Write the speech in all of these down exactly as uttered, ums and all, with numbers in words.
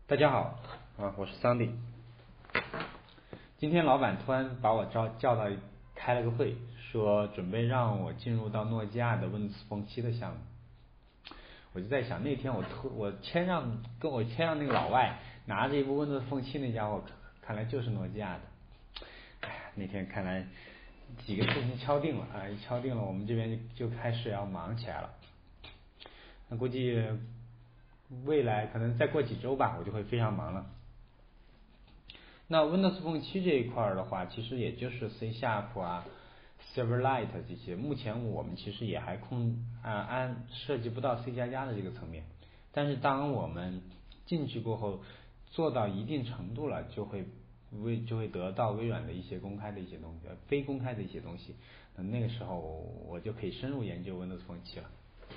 大家好啊，我是 Sandy。今天老板突然把我招叫到开了个会，说准备让我进入到诺基亚的 Windows Phone 七的项目。我就在想，那天我突我谦让跟我谦让那个老外拿着一部 Windows Phone 七那家伙，看来就是诺基亚的。哎呀，那天看来几个事情敲定了啊，一敲定了，我们这边就开始要忙起来了。那估计未来可能再过几周吧，我就会非常忙了。那 Windows Phone 七这一块的话，其实也就是 C Sharp 啊、Silverlight 这些，目前我们其实也还空啊安涉及不到 C 加加的这个层面。但是当我们进去过后，做到一定程度了，就会微就会得到微软的一些公开的一些东西，非公开的一些东西。那那个时候我就可以深入研究 Windows Phone 七了。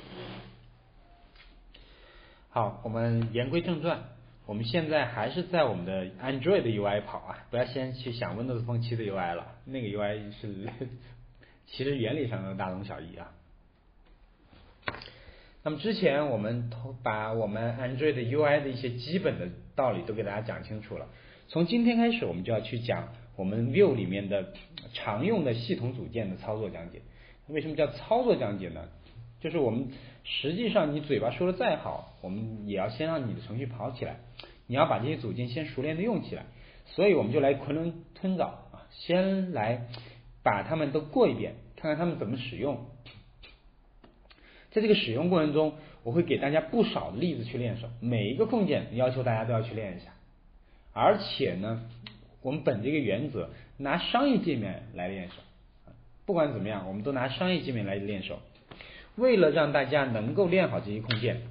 好，我们言归正传，我们现在还是在我们的 Android 的 U I 跑啊，不要先去想 Windows Phone 七的 U I 了，那个 U I 是其实原理上的大同小异啊。那么之前我们把我们 Android 的 U I 的一些基本的道理都给大家讲清楚了，从今天开始我们就要去讲我们 View 里面的常用的系统组件的操作讲解。为什么叫操作讲解呢？就是我们实际上你嘴巴说的再好，我们也要先让你的程序跑起来，你要把这些组件先熟练的用起来，所以我们就来囫囵吞枣啊，先来把它们都过一遍，看看它们怎么使用。在这个使用过程中，我会给大家不少的例子去练手，每一个控件要求大家都要去练一下，而且呢，我们本这个原则，拿商业界面来练手，不管怎么样，我们都拿商业界面来练手。为了让大家能够练好这些控件，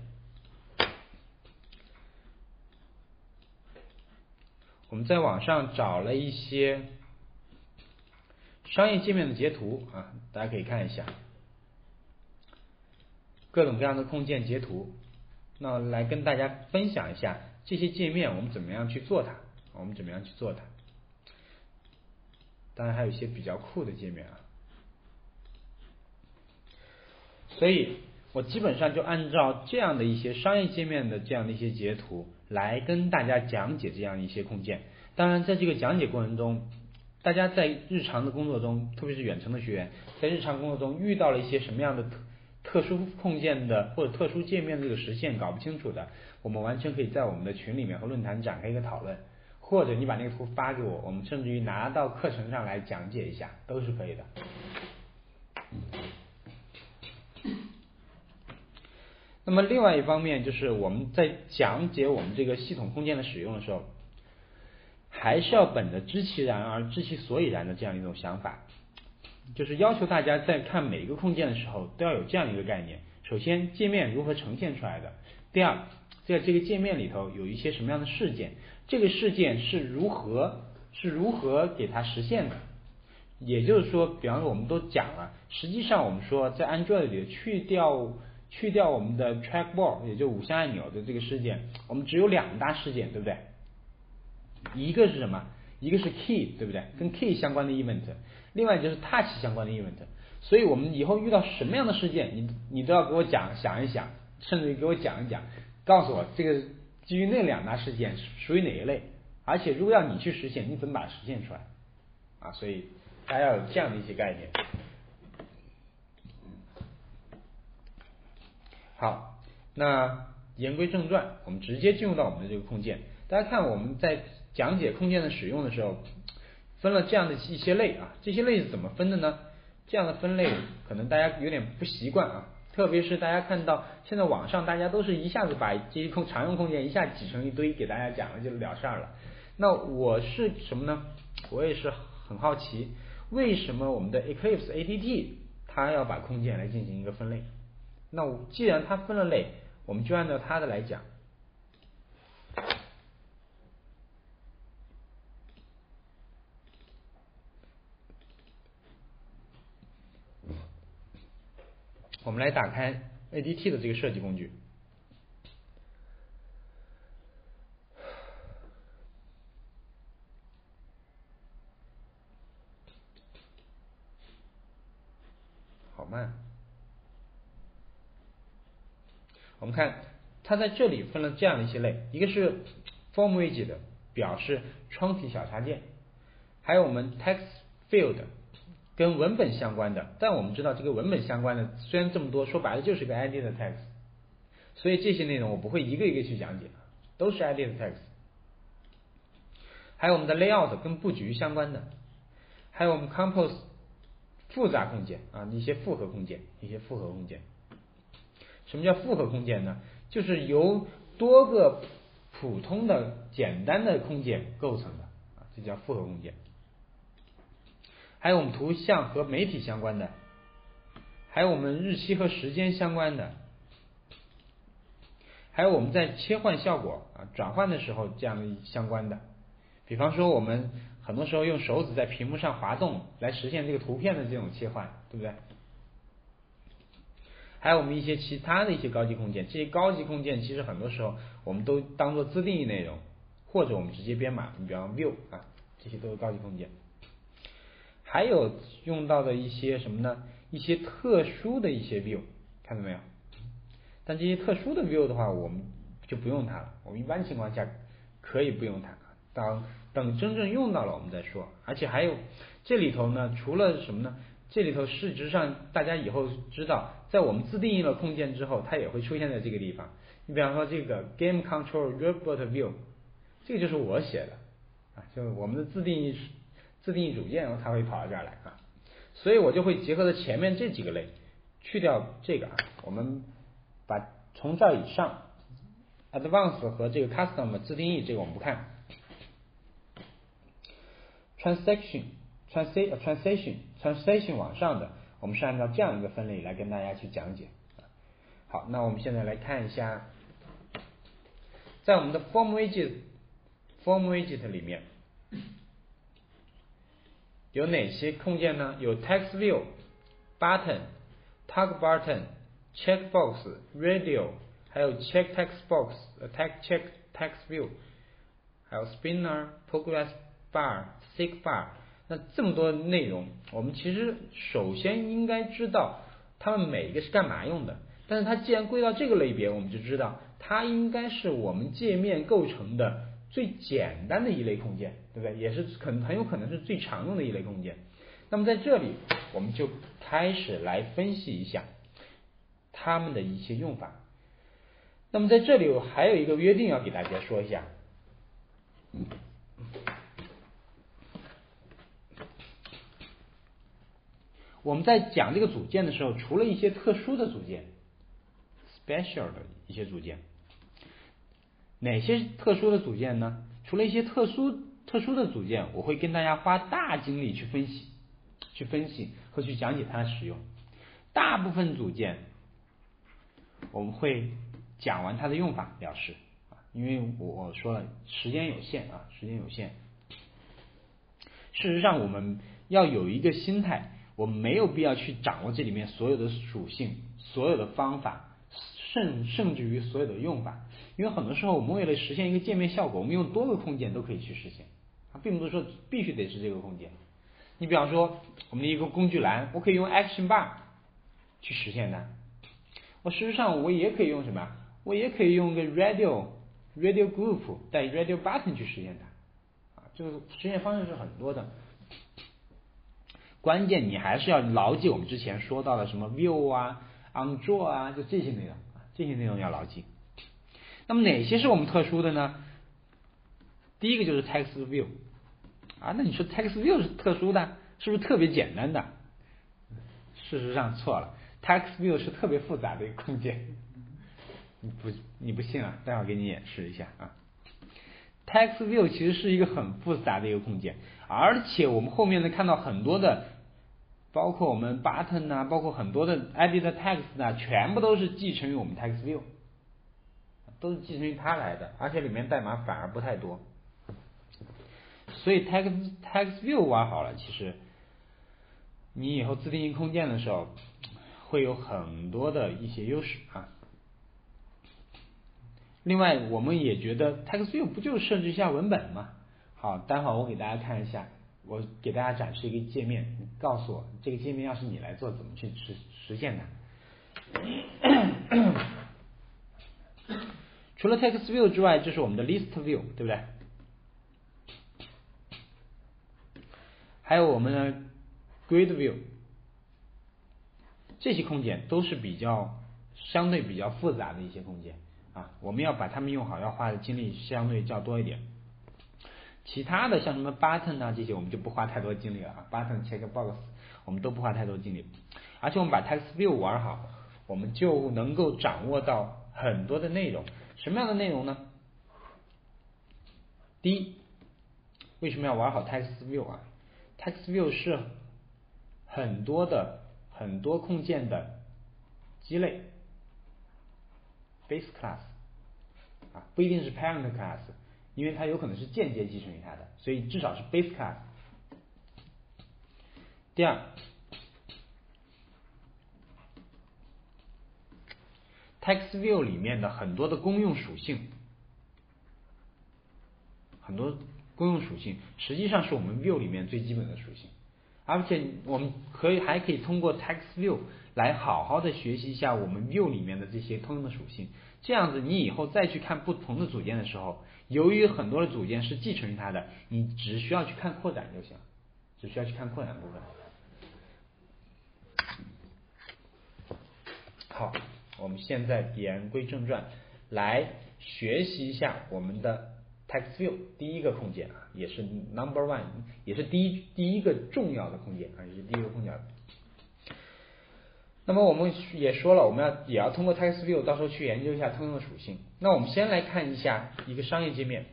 我们在网上找了一些商业界面的截图啊，大家可以看一下各种各样的控件截图，那来跟大家分享一下这些界面我们怎么样去做它，我们怎么样去做它。当然还有一些比较酷的界面啊，所以我基本上就按照这样的一些商业界面的这样的一些截图来跟大家讲解这样一些控件。当然在这个讲解过程中，大家在日常的工作中，特别是远程的学员，在日常工作中遇到了一些什么样的特特殊控件的或者特殊界面这个实现搞不清楚的，我们完全可以在我们的群里面和论坛展开一个讨论，或者你把那个图发给我，我们甚至于拿到课程上来讲解一下，都是可以的。那么另外一方面，就是我们在讲解我们这个系统控件的使用的时候，还是要本着知其然而知其所以然的这样一种想法，就是要求大家在看每一个控件的时候都要有这样一个概念。首先，界面如何呈现出来的；第二，在这个界面里头有一些什么样的事件，这个事件是如何是如何给它实现的。也就是说，比方说我们都讲了，实际上我们说在 Android 里去掉去掉我们的 trackball， 也就五项按钮的这个事件，我们只有两大事件，对不对？一个是什么？一个是 key， 对不对？跟 key 相关的 event， 另外就是 touch 相关的 event。所以我们以后遇到什么样的事件，你你都要给我讲想一想，甚至于给我讲一讲，告诉我这个基于那两大事件属于哪一类，而且如果要你去实现，你怎么把它实现出来啊？所以大家要有这样的一些概念。好，那言归正传，我们直接进入到我们的这个控件。大家看我们在讲解控件的使用的时候，分了这样的一些类啊，这些类是怎么分的呢？这样的分类可能大家有点不习惯啊，特别是大家看到现在网上大家都是一下子把这些控常用控件一下挤成一堆给大家讲了就了事儿了。那我是什么呢？我也是很好奇，为什么我们的 Eclipse A D T 它要把控件来进行一个分类？那既然它分了类，我们就按照它的来讲。我们来打开 A D T 的这个设计工具，好慢。我们看它在这里分了这样的一些类，一个是 form widget 表示窗体小插件，还有我们 text field 跟文本相关的，但我们知道这个文本相关的虽然这么多，说白了就是个 I D 的 text， 所以这些内容我不会一个一个去讲解，都是 I D 的 text。还有我们的 layout 跟布局相关的，还有我们 compose 复杂空间啊，一些复合空间，一些复合空间。什么叫复合空间呢？就是由多个普通的简单的空间构成的啊，这叫复合空间。还有我们图像和媒体相关的，还有我们日期和时间相关的，还有我们在切换效果啊转换的时候这样的相关的。比方说我们很多时候用手指在屏幕上滑动来实现这个图片的这种切换，对不对？还有我们一些其他的一些高级空间，这些高级空间其实很多时候我们都当做自定义内容，或者我们直接编码，你比方 view 啊，这些都是高级空间。还有用到的一些什么呢？一些特殊的一些 view， 看到没有？但这些特殊的 view 的话，我们就不用它了，我们一般情况下可以不用它，当等真正用到了我们再说。而且还有这里头呢，除了什么呢？这里头事实上大家以后知道，在我们自定义了空间之后，它也会出现在这个地方。你比方说这个 game control robot view， 这个就是我写的啊，就我们的自定义自定义组件，它会跑到这儿来啊。所以我就会结合着前面这几个类，去掉这个啊，我们把从这以上 advanced 和这个 custom 自定义这个我们不看。transaction transa transaction transaction 往上的，我们是按照这样一个分类来跟大家去讲解。好，那我们现在来看一下，在我们的 form widget form widget 里面有哪些空间呢？有 text view button tag button checkbox radio， 还有 check text box text check text view， 还有 spinner progress bar seek bar。那这么多内容，我们其实首先应该知道它们每一个是干嘛用的。但是它既然归到这个类别，我们就知道它应该是我们界面构成的最简单的一类空间，对不对？也是可能很有可能是最常用的一类空间。那么在这里，我们就开始来分析一下它们的一些用法。那么在这里我还有一个约定要给大家说一下。我们在讲这个组件的时候，除了一些特殊的组件 special 的一些组件，哪些特殊的组件呢？除了一些特殊特殊的组件，我会跟大家花大精力去分析去分析和去讲解它的使用。大部分组件我们会讲完它的用法了事，因为我说了时间有限啊，时间有限。事实上我们要有一个心态，我们没有必要去掌握这里面所有的属性、所有的方法，甚甚至于所有的用法。因为很多时候我们为了实现一个界面效果，我们用多个空间都可以去实现，并不是说必须得是这个空间。你比方说我们的一个工具栏，我可以用 action bar 去实现它。我事实上我也可以用什么？我也可以用个 radio radio group 带 radio button 去实现它。啊，这个实现方式是很多的。关键你还是要牢记我们之前说到的什么 view 啊 on draw 啊，就这些内容，这些内容要牢记。那么哪些是我们特殊的呢？第一个就是 text view 啊，那你说 text view 是特殊的，是不是特别简单的？事实上错了， text view 是特别复杂的一个空间。你不你不信啊？待会儿给你演示一下啊。text view 其实是一个很复杂的一个空间，而且我们后面能看到很多的，包括我们 button 啊，包括很多的 I D 的 text 啊，全部都是继承于我们 text view， 都是继承于它来的，而且里面代码反而不太多。所以 text text view 玩好了，其实你以后自定义空间的时候会有很多的一些优势啊。另外我们也觉得 text view 不就是设置一下文本吗？好，待会儿我给大家看一下，我给大家展示一个界面，你告诉我这个界面要是你来做怎么去实实现它。 除了 text view 之外，就是我们的 list view， 对不对？还有我们的 grid view， 这些空间都是比较相对比较复杂的一些空间啊，我们要把它们用好，要花的精力相对较多一点。其他的像什么 button 啊这些，我们就不花太多精力了啊 ，button check box 我们都不花太多精力。而且我们把 text view 玩好，我们就能够掌握到很多的内容。什么样的内容呢？第一，为什么要玩好 text view 啊 ？text view 是很多的很多控件的基类 base class 啊，不一定是 parent class， 因为它有可能是间接继承于它的，所以至少是 base class。第二 ，text view 里面的很多的公用属性，很多公用属性实际上是我们 view 里面最基本的属性，而且我们可以还可以通过 text view 来好好的学习一下我们 view 里面的这些通用的属性，这样子你以后再去看不同的组件的时候，由于很多的组件是继承于它的，你只需要去看扩展就行，只需要去看扩展部分。好，我们现在言归正传，来学习一下我们的 text view 第一个空间啊，也是 number one， 也是第一第一个重要的空间啊，也是第一个空间。那么我们也说了，我们要也要通过 text view 到时候去研究一下通用的属性。那我们先来看一下一个商业界面，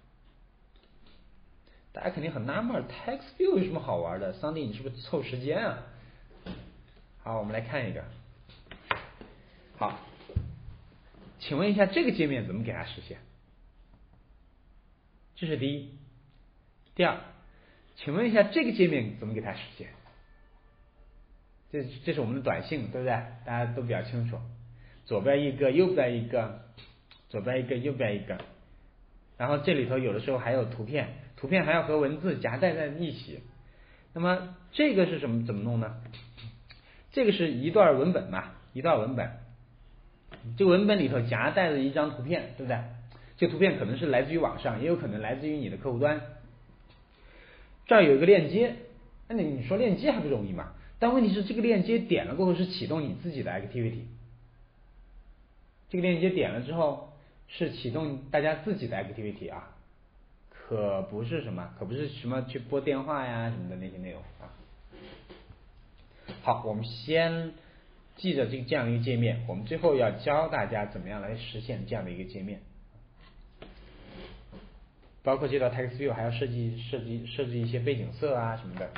大家肯定很纳闷 ，text view 有什么好玩的？桑迪，你是不是凑时间啊？好，我们来看一个。好，请问一下这个界面怎么给它实现？这是第一。第二，请问一下这个界面怎么给它实现？这这是我们的短信，对不对？大家都比较清楚，左边一个，右边一个，左边一个，右边一个，然后这里头有的时候还有图片，图片还要和文字夹带在一起。那么这个是什么？怎么弄呢？这个是一段文本嘛，一段文本。这个文本里头夹带了一张图片，对不对？这个图片可能是来自于网上，也有可能来自于你的客户端。这儿有一个链接，那你说链接还不容易嘛？但问题是这个链接点了过后是启动你自己的 activity， 这个链接点了之后是启动大家自己的 activity 啊，可不是什么，可不是什么去拨电话呀什么的那些内容啊。好，我们先记着这个这样一个界面，我们最后要教大家怎么样来实现这样的一个界面，包括这道 text view 还要设计设计设置一些背景色啊什么的。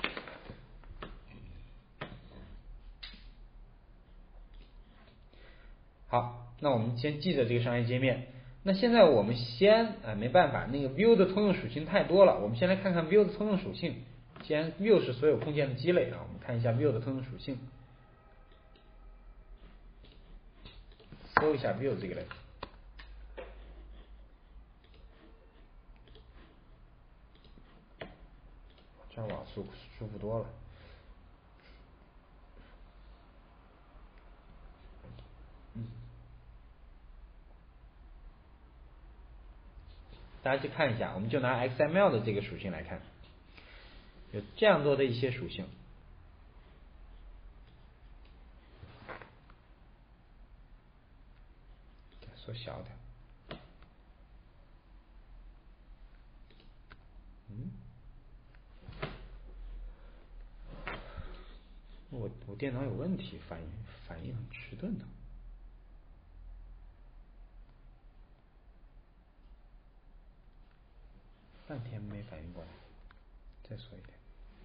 好，那我们先记着这个商业界面。那现在我们先啊、呃、没办法，那个 view 的通用属性太多了，我们先来看看 view 的通用属性。既然 view 是所有空间的积累啊，我们看一下 view 的通用属性。搜一下 view 这个类，这样网速舒服多了。嗯，大家去看一下，我们就拿 X M L 的这个属性来看，有这样多的一些属性。缩小点。嗯，我我电脑有问题，反应反应很迟钝的。半天没反应过来，再说一遍。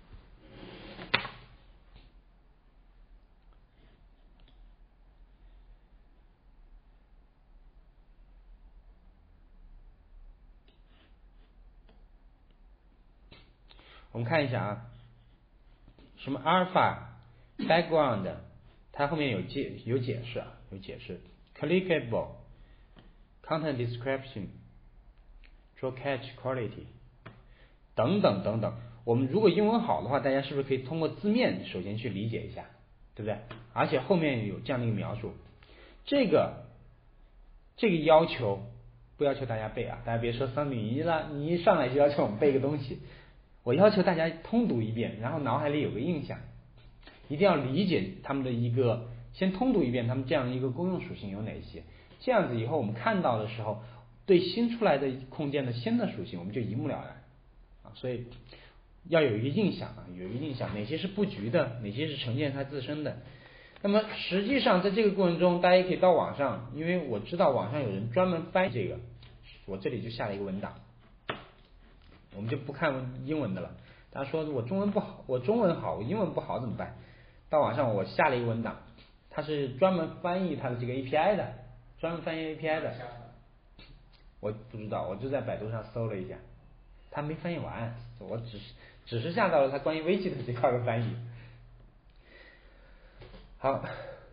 我们看一下啊，什么 alpha background， 它后面有解有解释啊，有解释 clickable content description draw catch quality 等等等等。我们如果英文好的话，大家是不是可以通过字面首先去理解一下，对不对？而且后面有这样的一个描述，这个这个要求不要求大家背啊，大家别说三比一了，你一上来就要求我们背个东西。我要求大家通读一遍，然后脑海里有个印象，一定要理解他们的一个，先通读一遍他们这样一个公用属性有哪些，这样子以后我们看到的时候，对新出来的空间的新的属性我们就一目了然啊。所以要有一个印象啊，有一个印象，哪些是布局的，哪些是呈现它自身的。那么实际上在这个过程中，大家也可以到网上，因为我知道网上有人专门翻译这个，我这里就下了一个文档。我们就不看英文的了。大家说我中文不好，我中文好，我英文不好怎么办？到网上我下了一个文档，它是专门翻译它的这个 A P I 的，专门翻译 A P I 的。我不知道，我就在百度上搜了一下，它没翻译完，我只是只是下到了它关于危机的这块的翻译。好，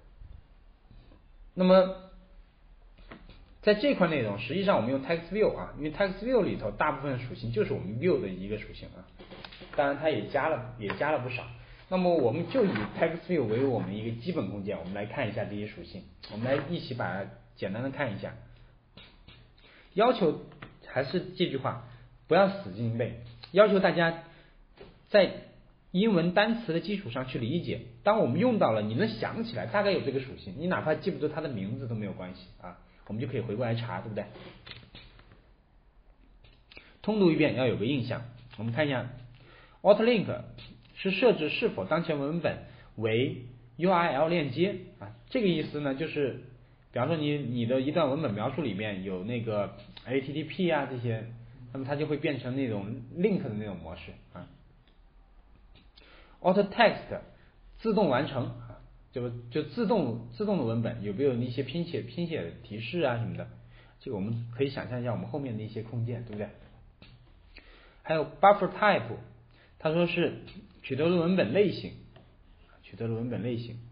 那么在这块内容，实际上我们用 text view 啊，因为 text view 里头大部分属性就是我们 view 的一个属性啊，当然它也加了也加了不少。那么我们就以 text view 为我们一个基本空间，我们来看一下这些属性，我们来一起把它简单的看一下。要求还是这句话，不要死记硬背，要求大家在英文单词的基础上去理解，当我们用到了，你能想起来大概有这个属性，你哪怕记不住它的名字都没有关系啊，我们就可以回过来查，对不对？通读一遍要有个印象。我们看一下 Auto Link 是设置是否当前文本为 U R L 链接啊，这个意思呢就是比方说你你的一段文本描述里面有那个 H T T P 啊这些，那么它就会变成那种 link 的那种模式啊。Auto Text 自动完成啊，就就自动自动的文本有没有那些拼写拼写提示啊什么的，这个我们可以想象一下我们后面的一些空间，对不对？还有 Buffer Type， 他说是取得了文本类型，取得了文本类型。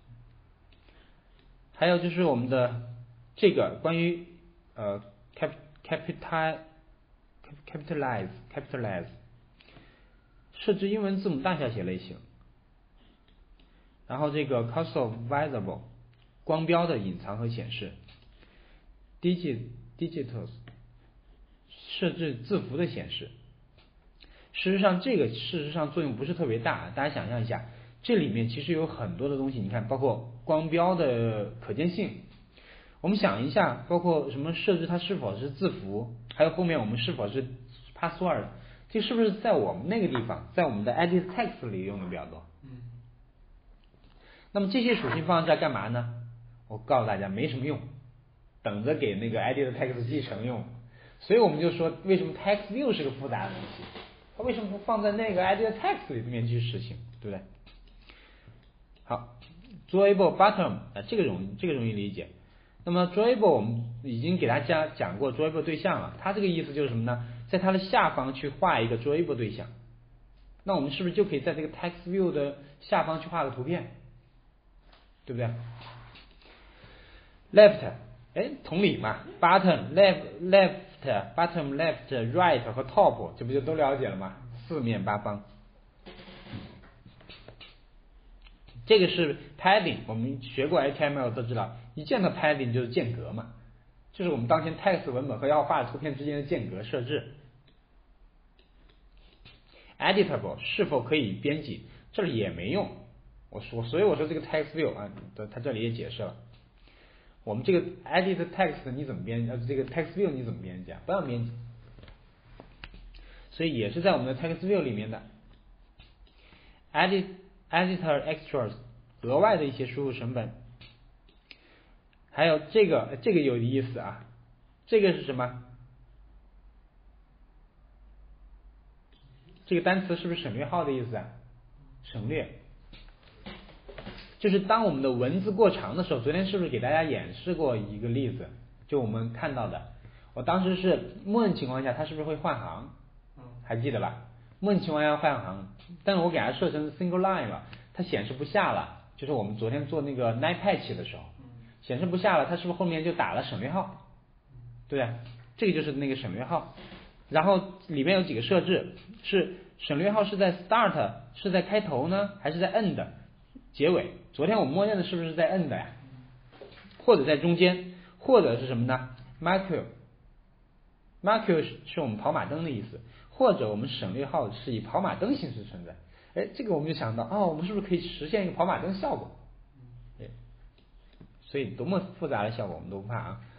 还有就是我们的这个关于呃 cap capital capitalize capitalize 设置英文字母大小写类型，然后这个 cursor visible 光标的隐藏和显示 digit digitals 设置字符的显示。事实上这个事实上作用不是特别大，大家想象一下，这里面其实有很多的东西，你看包括光标的可见性，我们想一下，包括什么设置它是否是字符，还有后面我们是否是 password， 这是不是在我们那个地方，在我们的 edit text 里用的比较多？嗯。那么这些属性放在这儿干嘛呢？我告诉大家没什么用，等着给那个 edit text 继承用。所以我们就说为什么 text view 是个复杂的东西，它为什么不放在那个 edit text 里面去实行，对不对？好 drawable button 啊，这个容易这个容易理解。那么 drawable 我们已经给大家讲过 drawable 对象了，它这个意思就是什么呢？在它的下方去画一个 drawable 对象，那我们是不是就可以在这个 text view 的下方去画个图片，对不对 ？left 哎，同理嘛 ，button left left bottom left right 和 top 这不就都了解了吗？四面八方。这个是 padding， 我们学过 H T M L 都知道，一见到 padding 就是间隔嘛，就是我们当前 text 文本和要画的图片之间的间隔设置。editable 是否可以编辑，这里也没用，我说，所以我说这个 text view 啊，它这里也解释了，我们这个 edit text 你怎么编，呃，这个 text view 你怎么编辑啊？不要编辑，所以也是在我们的 text view 里面的 edit editor extras 额外的一些输入成本。还有这个这个有意思啊，这个是什么？这个单词是不是省略号的意思啊？省略就是当我们的文字过长的时候，昨天是不是给大家演示过一个例子，就我们看到的，我当时是默认情况下它是不是会换行，还记得吧？默认情况下换行，但是我给它设成 single line 了，它显示不下了，就是我们昨天做那个 night patch 的时候显示不下了，它是不是后面就打了省略号，对吧？这个就是那个省略号，然后里面有几个设置，是省略号是在 start 是在开头呢，还是在 end 结尾？昨天我们默认的是不是在 end 呀？或者在中间， 或者是什么呢 ？Mercure，Mercure 是是我们跑马灯的意思，或者我们省略号是以跑马灯形式存在。哎，这个我们就想到，哦，我们是不是可以实现一个跑马灯效果？哎，所以多么复杂的效果我们都不怕啊。